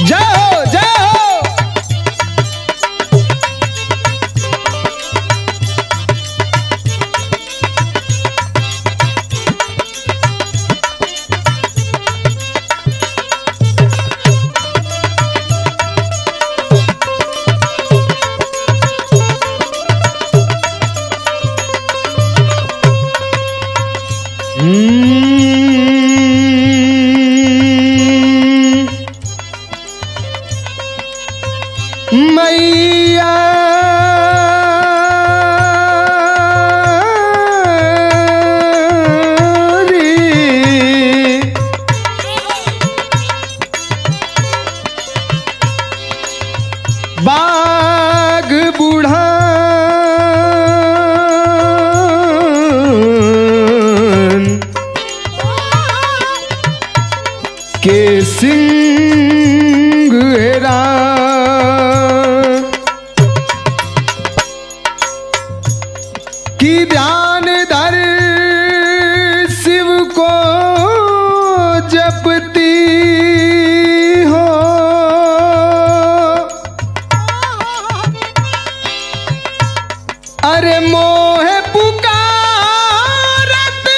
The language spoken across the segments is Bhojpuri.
जय हो जय हो। मैया रे बाग बूढ़ा के सिंह हेरा की ध्यान धर शिव को जपती हो। अरे मोह पुकारत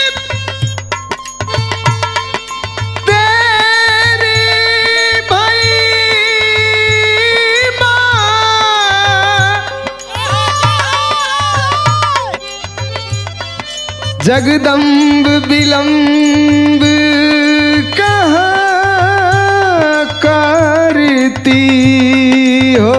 तेरी भई जगदम्ब विलंब कहाँ करती हो।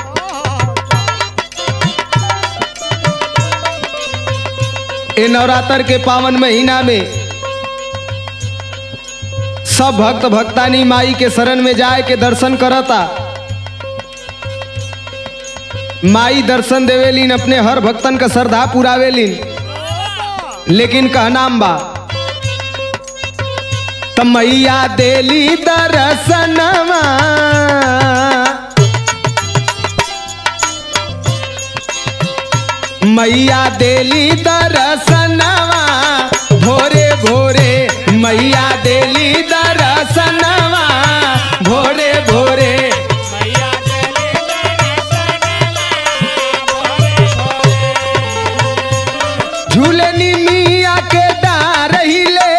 ए नवरात्र के पावन महीना में सब भक्त भक्तानी माई के शरण में जाए के दर्शन करता। माई दर्शन देवेलीन, अपने हर भक्तन का श्रद्धा पुरावेलीन। लेकिन कहनाम बा त मैया देली दर्शनवा मैया देली दर्शनवा भोरे भोरे मैया देली दर्शनवा भोरे भोरे झूलनी मिया के डार हिले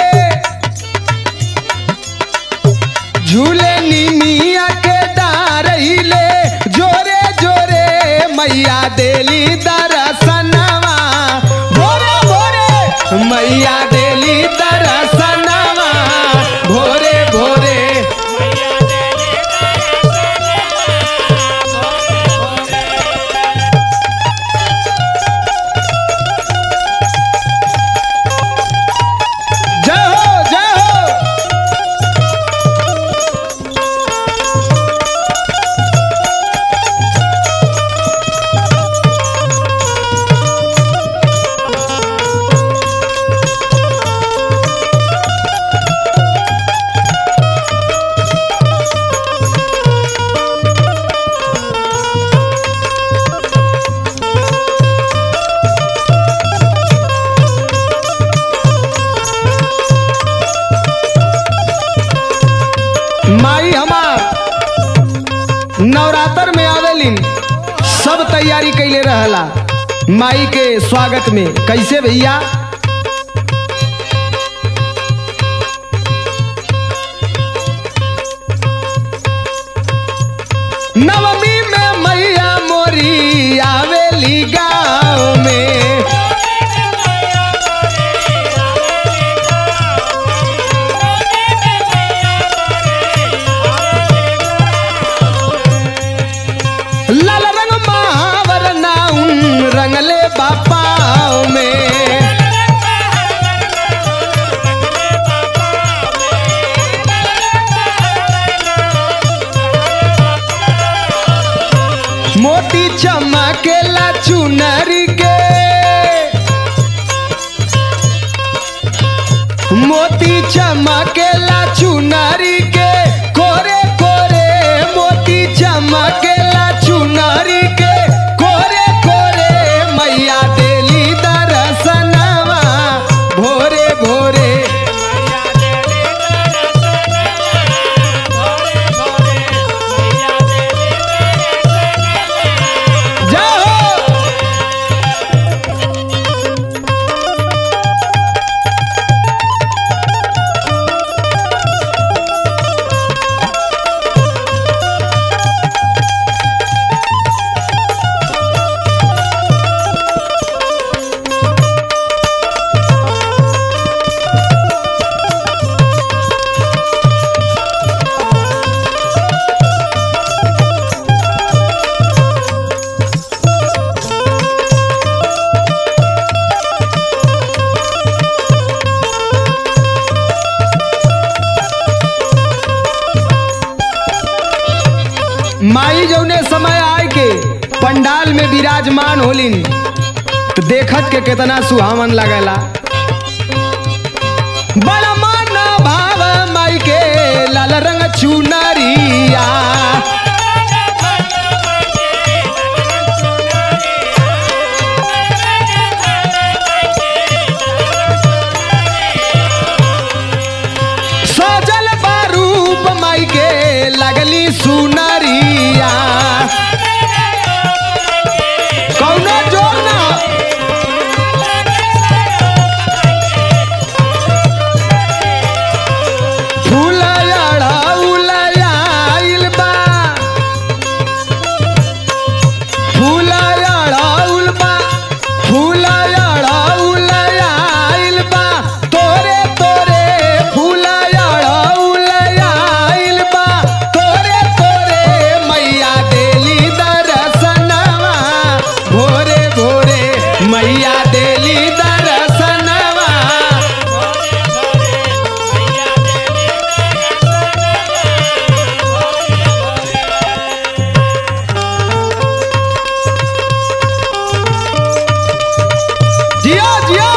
झूलनी मिया के डार हिले जोरे जोरे मैया देली दर्शनवा भोरे भोरे मैया देली दर्शनवा भोरे भोरे जय हो जय हो। माई हमार नवरात्र में आवेलिन, सब तैयारी कैले रहला माई के स्वागत में। कैसे भैया नवमी में मैया मोरी आवेली गाँव में। लाल रंग महावर नाउन रंगले बापाओ में। मोती चमकेला चुनरी के मोती चमकेला चुनरी के कोरे कोरे मोती चमकेला चुनरी के कोरे कोरे मैया देली दर्शनवा भोरे भोरे माई जौने समय आए के पंडाल में विराजमान होलिन तो देखत के कितना सुहावन लगेला। बड़ा मन भाव माई के लाल रंग चुनरिया, सजल बारूप माई के लगली सुनरिया, कौनो जोर ना फूल अड़ाउल बा, फूल अड़ाउल बा, फूल अड़ाउल बा, तोरे तोरे फूल अड़ाउल बा, तोरे तोरे मैया देली दर्शनवा, भोरे भोरे मैया देली दर्शनवा। जियो जियो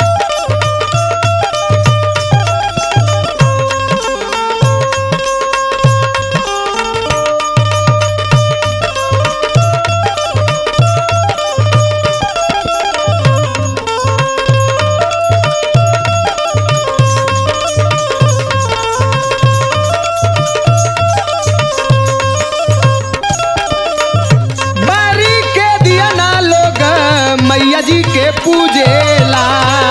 बारी के दिया ना लोग मैया जी के पूजेला,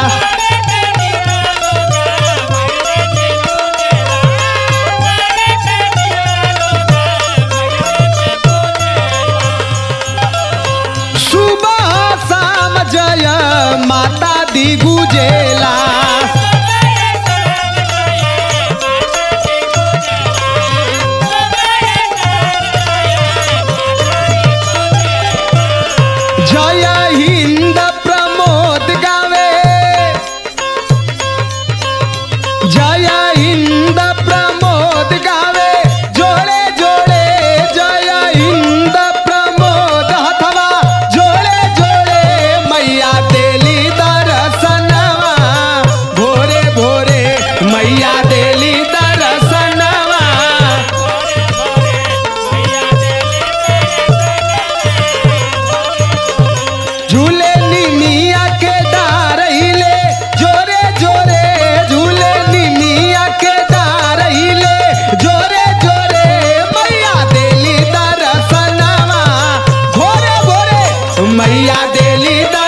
सुबह शाम जय माता दी गुजेला, जय हिंद प्रमोद गावे, जय हिंद प्रमोद गावे, जोड़े जोड़े जय हिंद प्रमोद हथवा, जोड़े जोड़े मैया देली दर्शनवा, भोरे भोरे मैया देली दर्शनवा। झूले निमिया के डारहिले, जोरे जोरे झूले निमिया के डारहिले, जोरे जोरे मैया देली दर्शनवा, भोरे भोरे मैया देली